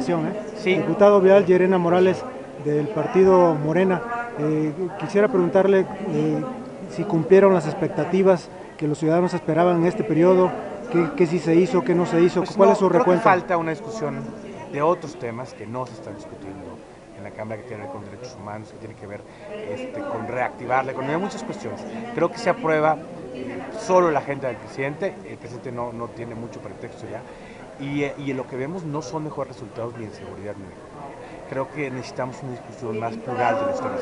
información. Sí. Diputado Vidal Llerena Morales, del partido Morena, quisiera preguntarle si cumplieron las expectativas que los ciudadanos esperaban en este periodo, qué sí se hizo, qué no se hizo, Pues ¿cuál no, es su creo que recuento? falta una discusión de otros temas que no se están discutiendo en la Cámara, que tiene que ver con derechos humanos, que tiene que ver con reactivar la economía, muchas cuestiones. Creo que se aprueba solo la agenda del presidente, el presidente no tiene mucho pretexto ya, y en lo que vemos no son mejores resultados ni en seguridad ni en economía. Creo que necesitamos una discusión más plural de los temas.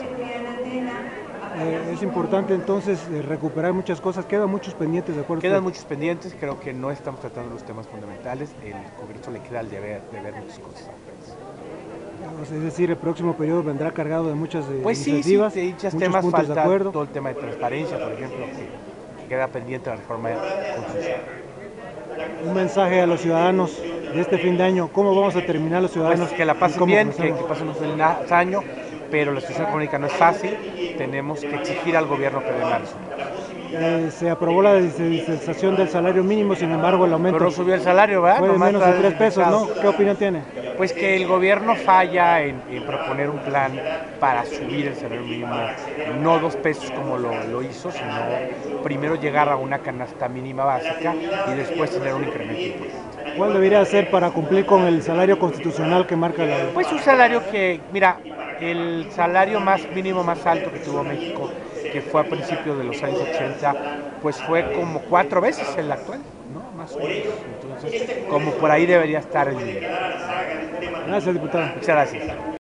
Es importante entonces recuperar muchas cosas, quedan muchos pendientes, ¿de acuerdo? Quedan muchos pendientes, creo que no estamos tratando los temas fundamentales, el Congreso le queda el deber de ver muchas cosas al país. Es decir, el próximo periodo vendrá cargado de muchas Pues iniciativas, sí, dichos muchos temas puntos de falta acuerdo. todo el tema de transparencia, por ejemplo, que queda pendiente de la reforma constitucional. Un mensaje a los ciudadanos de este fin de año, ¿cómo vamos a terminar los ciudadanos? Pues que la pasen bien, que pasen un feliz año, pero la situación económica no es fácil, tenemos que exigir al gobierno que dé más resultados. Se aprobó la descentralización del salario mínimo, sin embargo el aumento pero no subió el salario, ¿verdad? fue de menos de 3 pesos, ¿no? ¿Qué opinión tiene? Pues que el gobierno falla en proponer un plan para subir el salario mínimo, no 2 pesos como lo hizo, sino primero llegar a una canasta mínima básica y después tener un incremento importante. ¿Cuál debería ser para cumplir con el salario constitucional que marca la ley? Pues un salario que, mira, el salario mínimo más alto que tuvo México, que fue a principios de los años 80, pues fue como 4 veces el actual, ¿no? Más o menos. Entonces, como por ahí debería estar el nivel. Gracias, diputado. Muchas gracias.